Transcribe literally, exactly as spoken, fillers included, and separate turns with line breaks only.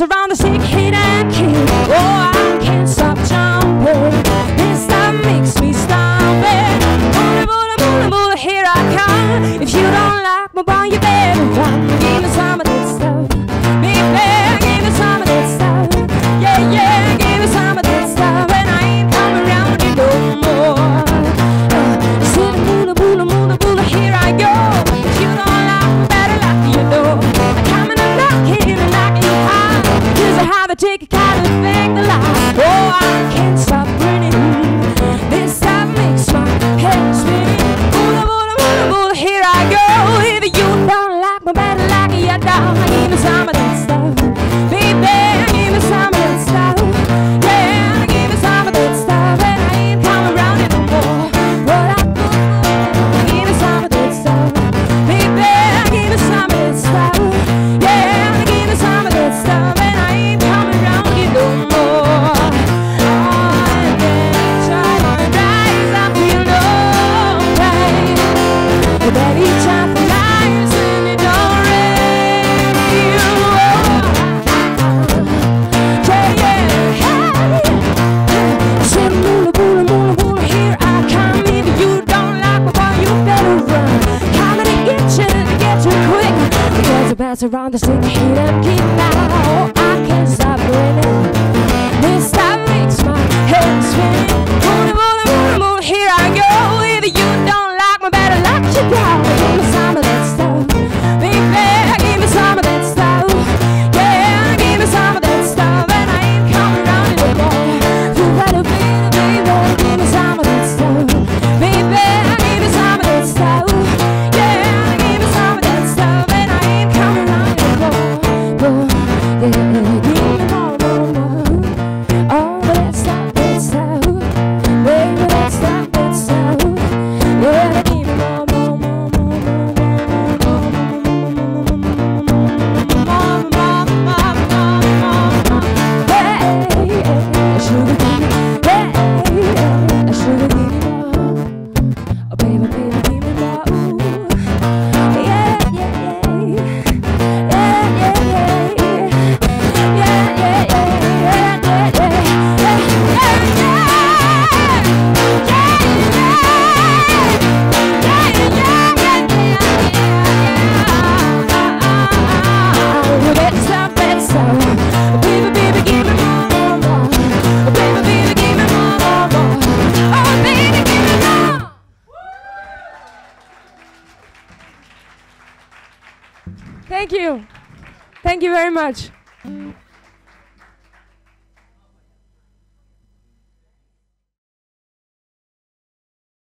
around the stick, hit and kick. Oh, I can't stop jumping. This stuff makes me stomping. Boola, boola, boola, boola, here I come. If you don't like my bone, you better run. Give me some of that stuff. Baby, give me some of that stuff. Yeah, yeah, give me some of that stuff. And I ain't coming around you no more. Uh, sit boola, boola, boola, boola, here I go. If you don't like me, better like you know. I'm coming and knocking and knocking you high. Here's how to take a kind of thing to life. Oh, I can't stop grinning. This stuff makes my head spinning. Boola, boola, boola, boola, here I go. If you don't like me, better like you don't. Give me some of that stuff. Baby, give me some of that stuff. Yeah, give me some of that stuff. And I ain't coming around it no more. What I do, give me some of that stuff. Baby, give me some of that stuff. Yeah, give me some of that stuff. And I ain't coming around it no more. Oh, and then try to rise up, you know, right? But every time for lies and it don't rain, you yeah, yeah, hey. Say moola, boola, moola, boola, here I come. If you don't like my boy, you better run. Coming to get you, to get you quick. Because I pass around the stick, hit and kick now. Oh, I can't stop grinning. This stuff makes my head spin. Moola, moola, moola, moola, here I go. If you don't like me, better lock you down. Give me some of that stuff. Baby, give me some of that stuff. Yeah, give me some of that stuff. And I ain't coming around it no more. You better be the baby, give me some of that stuff. Baby, give me some of that stuff. Yeah, give me some of that stuff. And I ain't coming around it no more. Yeah, give me more, more, more. All that stuff, that stuff. Baby, that stuff, that stuff. Yeah, give me more, more, more, more, more, more, more, more, more, more, more, more. Hey, I should've given you, hey, I should've given you more. Oh, baby, baby, give me more. Ooh. Yeah, yeah, yeah. Yeah, yeah, yeah. Yeah, yeah, yeah, yeah, yeah, yeah, yeah, yeah, yeah, yeah, yeah, yeah. Baby, baby, give me more, more, more. Baby, baby, give me more, more, more. Oh, baby, give me more. Thank you. Thank you very much.